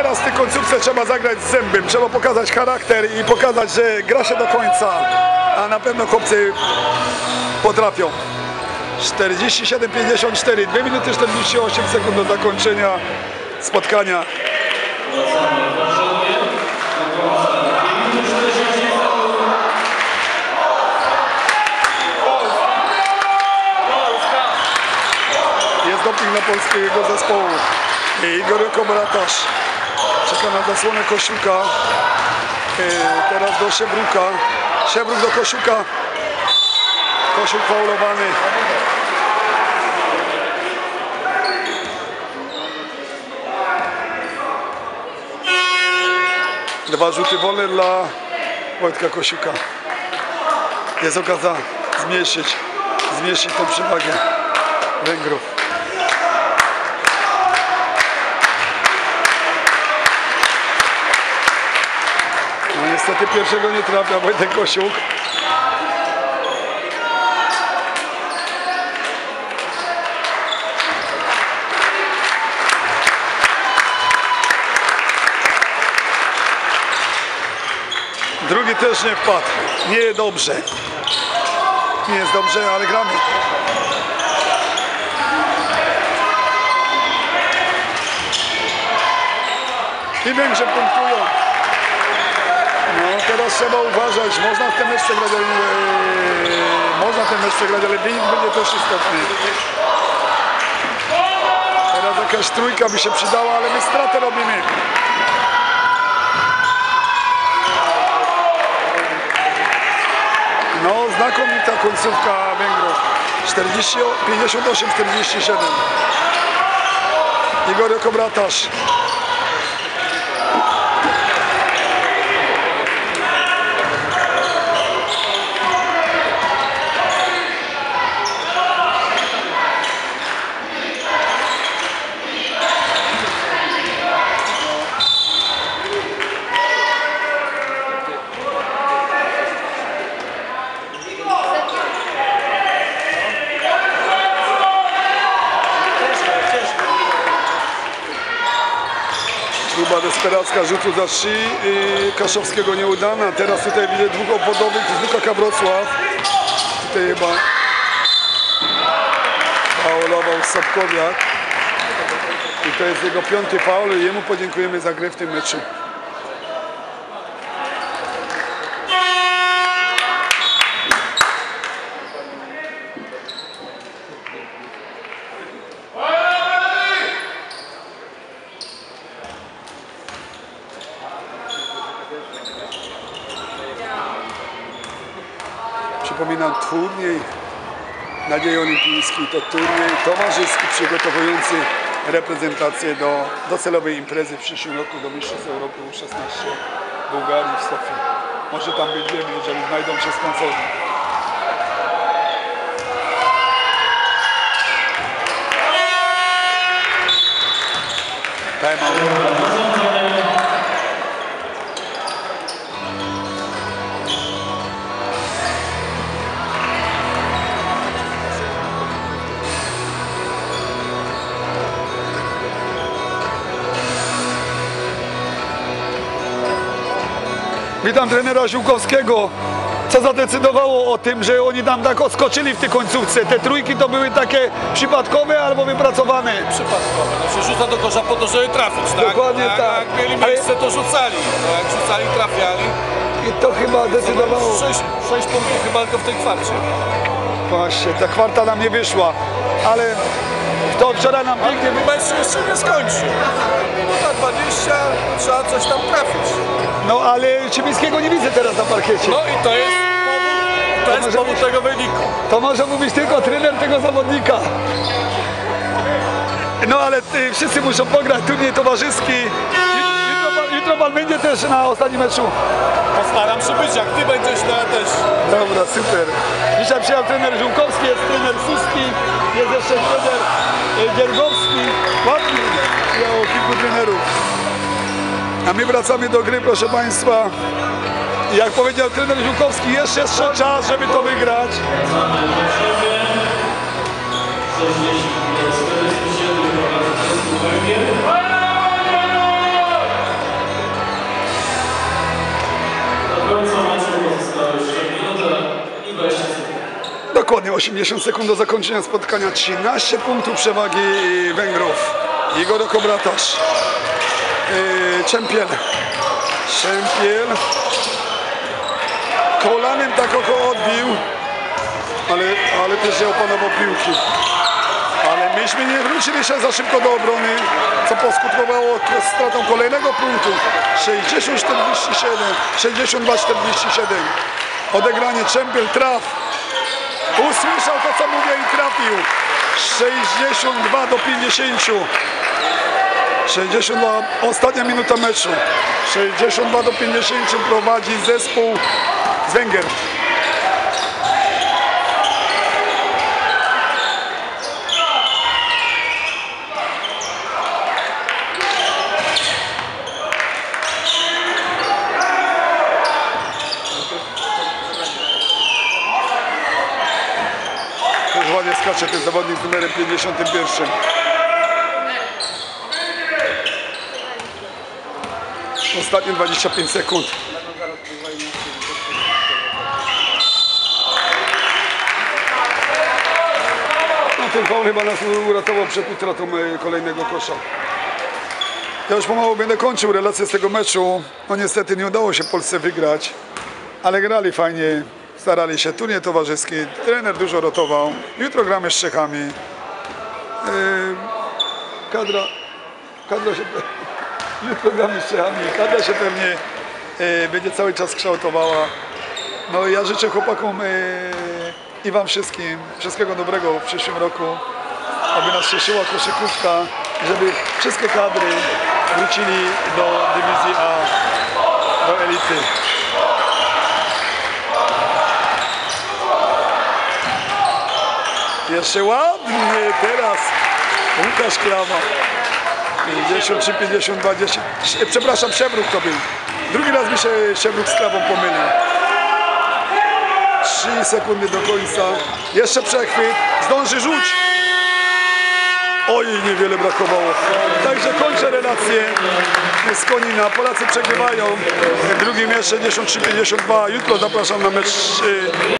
teraz w tej końcówce trzeba zagrać z zębem, trzeba pokazać charakter i pokazać, że gra się do końca, a na pewno chłopcy potrafią. 47-54, 2 minuty 48 sekund do zakończenia spotkania. Jest doping dla polskiego zespołu. Igor Kobratasz czeka na zasłonę Kosiuka. Teraz do Siebruka. Siebruk do Kosiuka. Kosiuk faulowany. Dwa rzuty wolne dla Wojtka Kosiuka. Jest okazja zmniejszyć tą przewagę Węgrów. No niestety pierwszego nie trafia Wojtek Kosiuk. Drugi też nie wpadł. Nie jest dobrze. Nie jest dobrze, ale gramy. I Węgrzy punktują. No teraz trzeba uważać. Można w tym meczu grać, ale wynik będzie też istotny. Teraz jakaś trójka by się przydała, ale my stratę robimy. No, znakomita końcówka Węgrów. 58-47. Igor Kobratasz. Próba desperacka rzutu za 3 Kaszowskiego nieudana. Teraz tutaj widzę dwóch obwodowych z WKK Wrocław. Tutaj chyba faulował Sobkowiak. I to jest jego 5. faul i jemu podziękujemy za grę w tym meczu. Przypominam, turniej Nadziei Olimpijskiej to turniej towarzyski przygotowujący reprezentację do docelowej imprezy w przyszłym roku do Mistrzostw Europy U16 w Bułgarii, w Sofii. Może tam będziemy, jeżeli znajdą się sponsorzy. Witam trenera Ziółkowskiego. Co zadecydowało o tym, że oni tam tak odskoczyli w tej końcówce? Te trójki to były takie przypadkowe albo wypracowane? Przypadkowe. No się rzuca do kosza po to, żeby trafić, tak? Dokładnie tak. Jak mieli miejsce, to rzucali. No, jak rzucali, trafiali. I to chyba decydowało. 6 punktów chyba tylko w tej kwarcie. Właśnie, ta kwarta nam nie wyszła, ale to wczoraj nam pięknie Mecz jeszcze nie skończył. Minuta 20, trzeba coś tam trafić. No ale Ciemińskiego nie widzę teraz na parkiecie. No i to jest powód tego wyniku. To może mówić tylko trener tego zawodnika. No ale wszyscy muszą pograć turniej towarzyski. Jutro pan będzie też na ostatnim meczu. Postaram się być, jak ty będziesz, to ja też. Dobra, super. Dzisiaj przyjechał trener Ziółkowski, jest trener Suski, jest jeszcze trener Dziergowski. Ładnie, miało kilku trenerów. A my wracamy do gry, proszę Państwa. Jak powiedział trener Ziółkowski, jeszcze czas, żeby to wygrać. Dokładnie 80 sekund do zakończenia spotkania. 13 punktów przewagi Węgrów. Igor Kobratasz. Czempiel. Kolanem tak oko odbił, ale też nie opanował piłki. Ale myśmy nie wrócili się za szybko do obrony, co poskutkowało stratą kolejnego punktu. 60-47, 62-47. Odegranie, Czempiel, traf. Usłyszał to, co mówię, i trafił. 62-50. 62, ostatnia minuta meczu. 62-50 prowadzi zespół z Węgier. Też ładnie skacze ten zawodnik z numerem 51. Ostatnie 25 sekund. No, ten faul chyba nas uratował przed utratą kolejnego kosza. Ja już pomału będę kończył relację z tego meczu. No niestety nie udało się Polsce wygrać, ale grali fajnie, starali się. Turniej towarzyski, trener dużo rotował. Jutro gramy z Czechami. Kadra się... Jutro gramy z Czechami, kadra się pewnie będzie cały czas kształtowała. No i ja życzę chłopakom i wam wszystkim wszystkiego dobrego w przyszłym roku, aby nas cieszyła koszykówka, żeby wszystkie kadry wrócili do dywizji A, do elity. Jeszcze ładnie teraz Łukasz Klawa. 53, 52, 10. Przepraszam, Przewróg to był. Drugi raz mi się Przewróg z Klawą pomylił. 3 sekundy do końca. Jeszcze przechwyt. Zdąży rzuć. Oj, niewiele brakowało. Także kończę relację z Konina. Polacy przegrywają. Drugi mecz 63-52. Jutro zapraszam na mecz